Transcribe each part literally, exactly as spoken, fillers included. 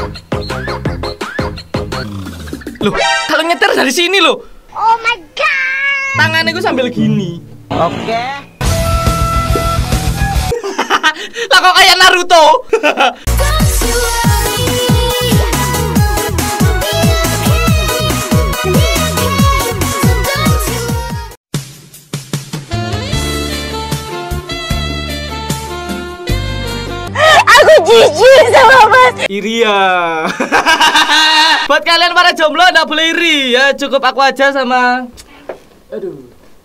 Loh, kalau nyetir dari sini loh. Oh my god. Tangannya gue sambil gini. Oke. Lah kok kayak Naruto. Aku jijik sama Mas Iria. Buat kalian para jomblo nggak boleh iri ya, cukup aku aja sama. Aduh.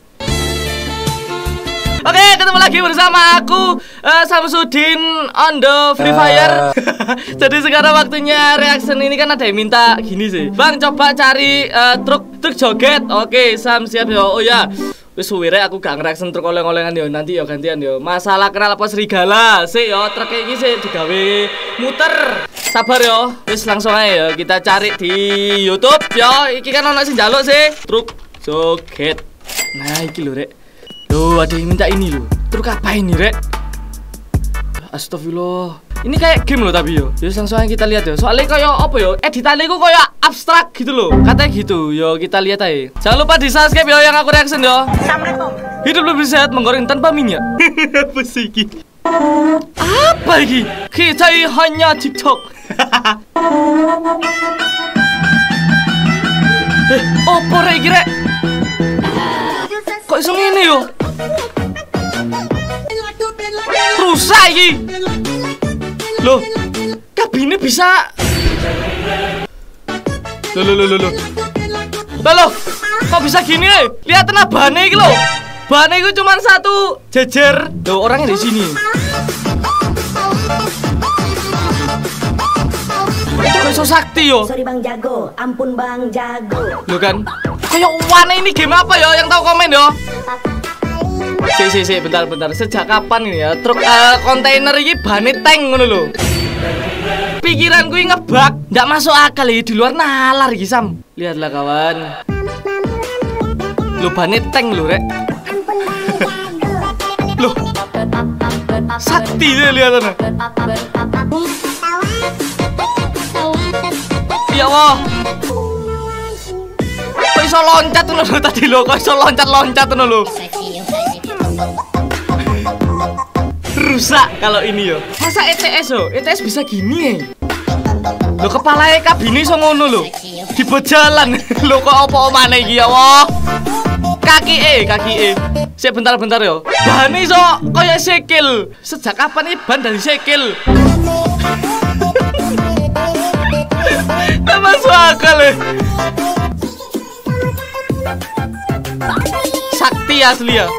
Oke, ketemu lagi bersama aku uh, Samsudin on the Free Fire. Uh. Jadi sekarang waktunya reaction. Ini kan ada yang minta gini sih, Bang coba cari uh, truk truk joget. Oke, Sam siap yo. Oh ya, wis suwire aku gak ngereaction truk oleng-olengan yo. Nanti yo gantian yo. Masalah kenal apa serigala sih yo, truk iki sih digawe muter. Sabar yo, wis langsung aja yo kita cari di YouTube yo. Iki kan ono sing njaluk sih truk joget. Nah, iki lho rek. Loh, ada yang minta ini loh. Truk apa ini, Rek? Astagfirullah. Ini kayak game loh tapi yo. Yuk langsung aja kita lihat yo. Soalnya kayak apa yo? Editannya kok kayak abstrak gitu loh. Katanya gitu. Yo kita lihat aja. Jangan lupa di subscribe yo yang aku reaction yo. Assalamualaikum. Hidup lebih sehat menggoreng tanpa minyak. Apa sih ini? Apa ini? Kita hanya TikTok. Eh, apa Rek iki Rek? Kok iso ngene yo? Rusak iki. Loh, kabinnya bisa. Loh, loh, loh, loh, loh. Loh, loh, kok bisa gini? Eh? Lihat bannya iki loh. Bannya itu cuma satu jejer. Loh, orangnya di sini. Itu kok iso sakti yo. Sorry Bang Jago, ampun Bang Jago. Loh kan? Kayak warna ini game apa yo? Yang tahu komen yo. Si si si bentar bentar. Sejak kapan ini ya truk uh, kontainer ini bane tank ngono lho. Pikiranku ini ngebak, nggak masuk akal ya, di luar nalar iki Sam. Lihatlah kawan. Lo bane tank lho Rek. Loh. Sakti deh lihatnya. Ya Allah. Kok iso loncat ngono lho tadi lho, kok iso loncat-loncat ngono lho. Rusak kalau ini yo. Masa E T S yo? E T S bisa gini ya? Lo kepalanya kabine iso ngono lho. Dibot jalan. Lo kok apa maneh iki ya Allah. Kaki E, kaki E. Sik bentar-bentar yo. Ban iso koyo sikil. Sejak kapan iki ban dari sikil? Tak masuk akal ya. Sakti asli ya.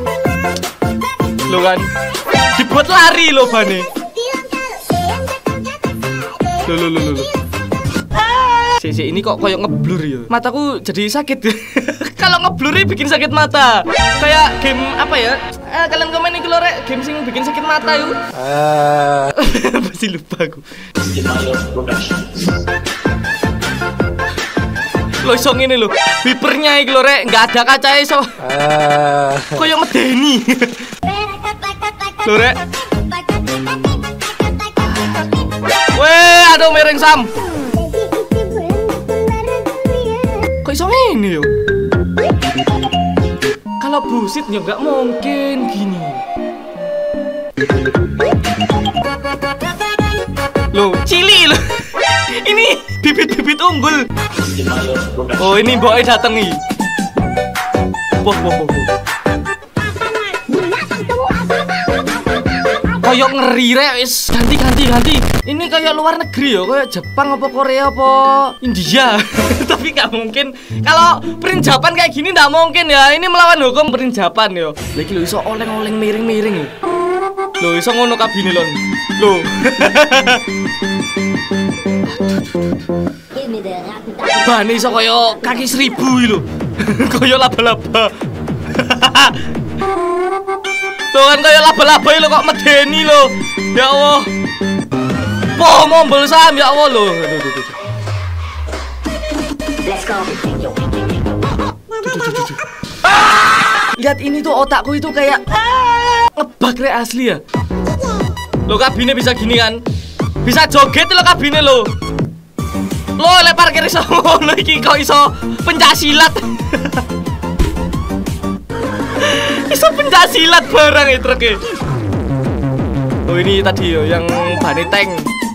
Lo kan dibuat lari lo bane. Lo lo lo lo. Si si ini kok koyok ngeblur ya. Mataku jadi sakit. Kalau ngeblur bikin sakit mata. Kayak game apa ya? Eh, kalian komen nih kalau Rek, game sing bikin sakit mata yuk. Ah. Pasti lupa aku. Lo iso ngene lho. Wipernya iki lho Rek, enggak ada kacae iso. Ah. Koyok medeni. Lho Rek. Weh, aduh miring Sam. Kok iso ngene yo? Kalau busit ya nggak mungkin gini. Loh, cili loh. Ini bibit-bibit unggul. Oh, ini boy dateng nih. Wah, wah, wah. Kayak ngeri Rek, wis ganti ganti ganti. Ini kayak luar negeri ya, kayak Jepang apa Korea apa India. Tapi nggak mungkin. Kalau perinjapan kayak gini nggak mungkin ya. Ini melawan hukum perinjapan yo. Lagi lo iso oleng-oleng miring-miring. Lo iso ngono kabine lon. Lo. Ban iso kaya kaki seribu lho. Kaya laba-laba. Tuh kan kaya laba-laba lho kok medeni lho. Ya Allah. Po mombol Sam ya Allah lho. Aduh aduh aduh. Let's go. Lihat ini tuh otakku itu kayak ngebak Rek asli ya. Lo kabine bisa gini kan? Bisa joget lo kabine lo. Lo lek parkir iso ngono iki kok iso pencaksilat. Iso pencaksilat barang e truk e. Oh ini tadi yo yang bane tank.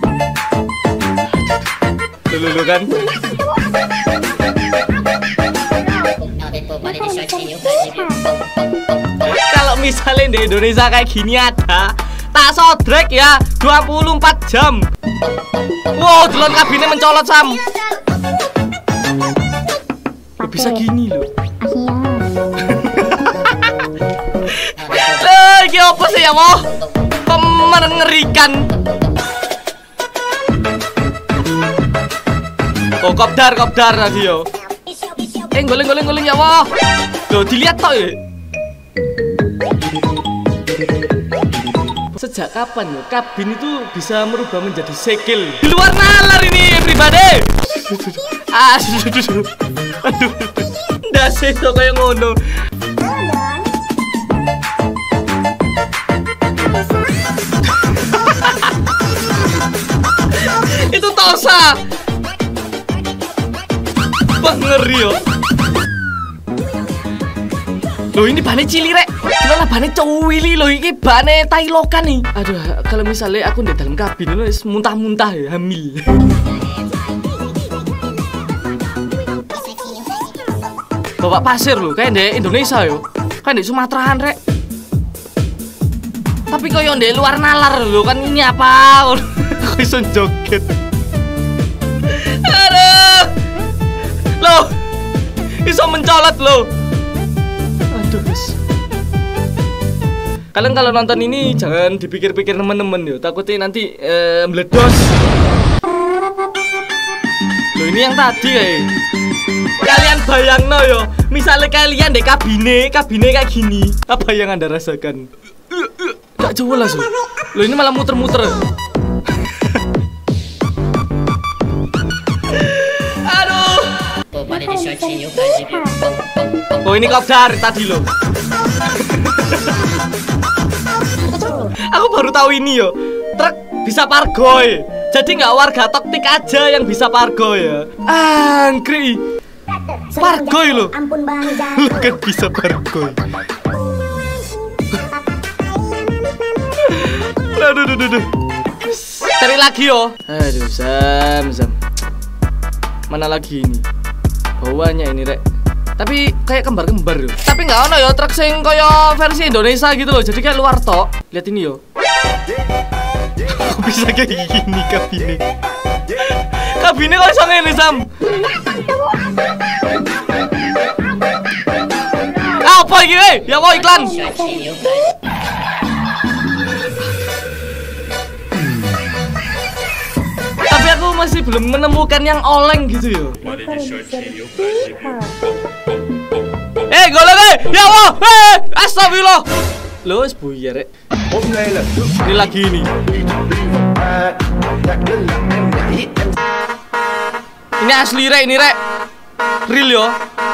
Lulu kan. Kalau misalnya di Indonesia kayak gini ada tak sodrek ya dua puluh empat jam. Wow, delon kabinnya mencolot Sam. Loh, bisa gini loh. Loh, ini apa sih ya mo? Mengerikan. Oh, kopdar, kopdar tadi yo. Eh, goleng, goleng, goleng ya mo. Loh, dilihat toh ya. Sejak kapan ya kabin itu bisa merubah menjadi segel? Di luar nalar ini everybody. Aduh, aduh, aduh, ndase kok kayak ngono. Itu Tosa. Wah, ngeri yo. Loh ini bane cili rek. Lah bane cowili loh iki bane tailokan nih. Aduh, kalau misalnya aku di dalam kabin itu muntah-muntah ya, hamil. Bapak pasir loh, kayak di Indonesia yo. Kayak di Sumateraan rek. Tapi kok yang di luar nalar loh kan ini apa? Kok iso joget. Aduh. Loh. Iso mencolot loh. Aduh, guys. Kalian kalau nonton ini jangan dipikir-pikir temen-temen yo, takutnya nanti eh, meledos. Loh ini yang tadi kayak. Kalian bayangno yo, misalnya kalian di kabine, kabine kayak gini, apa yang Anda rasakan? Gak jelas loh. Loh ini malah muter-muter. Aduh. Oh ini kopdar tadi loh. Aku baru tahu ini yo. Truk bisa pargoy. Jadi nggak warga toktik aja yang bisa pargoy ya. Angkri. Pargoy loh. Ampun Bang Lo Jago. kan bisa pargoy. Aduh, aduh, aduh. Cari lagi yo. Aduh, Sam, Sam. Mana lagi ini? Bawahnya ini rek. Tapi kayak kembar-kembar yo. Tapi nggak ono yo truk sing koyo versi Indonesia gitu loh. Jadi kayak luar tok. Lihat ini yo. Kok bisa kayak gini kabine? Kabine kok iso ngene, Sam? Apa iki, weh? Ya mau iklan. Tapi aku masih belum menemukan yang oleng gitu yo. Eh, golek eh. Ya Allah. Eh, astagfirullah. Loh, wis buyar rek. Ini lagi ini. Ini asli rek, ini rek. Real yo.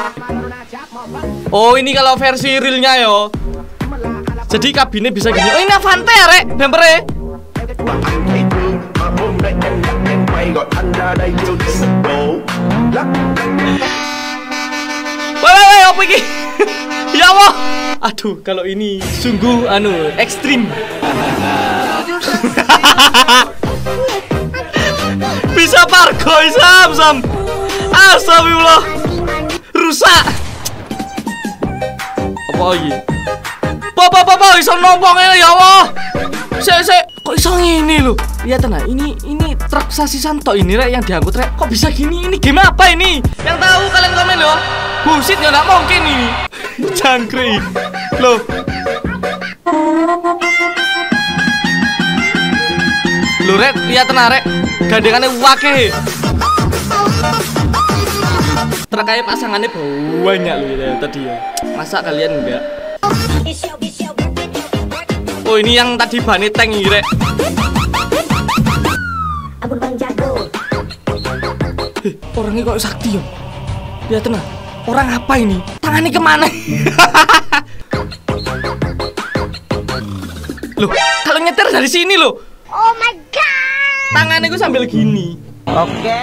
Oh, ini kalau versi realnya yo. Jadi kabinnya bisa gini. Oh, ini Avante ya rek, bumpernya. Woi, woi, apa ini? Ya Allah. Aduh, kalau ini sungguh anu ekstrim. Bisa pargoy Sam, Sam. Astagfirullah. Rusak. Apa lagi? Papa, papa, iso nombong ini ya Allah. Sek, sek, kok iso ngini lho? Lihat nah, ini ini truk sasisan tok ini rek yang diangkut rek. Kok bisa gini? Ini game apa ini? Yang tahu kalian komen loh. Bullshit ya, nggak mungkin ini. Jangkrik. Loh. Loh rek, lihat nah rek. Gandengannya wakeh. Truk kayak pasangannya banyak loh ya, tadi ya. Masa kalian enggak? Oh ini yang tadi bane tank ini rek. Ampun Bang Jago. Eh, orangnya kok sakti ya? Lihat nah, orang apa ini? Tangannya kemana? Loh, kalau nyetir dari sini loh. Oh my god. tangannya gue sambil gini. Oke.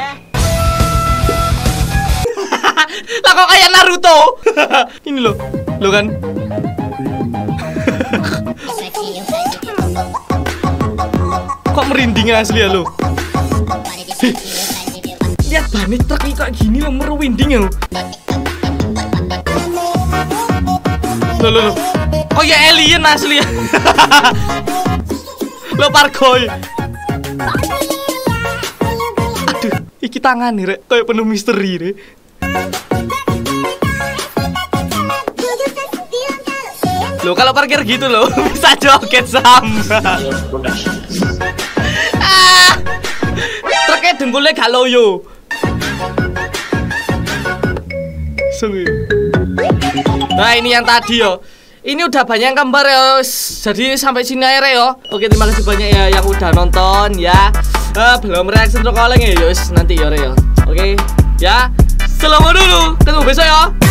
Lah kok kayak Naruto. Ini loh, lo kan. Kok merinding asli ya lo. Lihat banget truk kayak gini lo merwinding ya. Lo lo lo. Oh ya alien asli ya. Lo parkoy. Aduh, iki tangan nih rek, kayak penuh misteri rek. Lo kalau parkir gitu lo bisa joget sama. Ah, truknya dengkulnya gak loyo. Sungguh. Nah ini yang tadi yo. Ini udah banyak yang gambar ya. Jadi sampai sini aja yo. Oke terima kasih banyak ya yang udah nonton ya. Uh, belum reaction truk oleng ya. Yos nanti yo yo. Oke ya. Selamat dulu. Ketemu besok ya.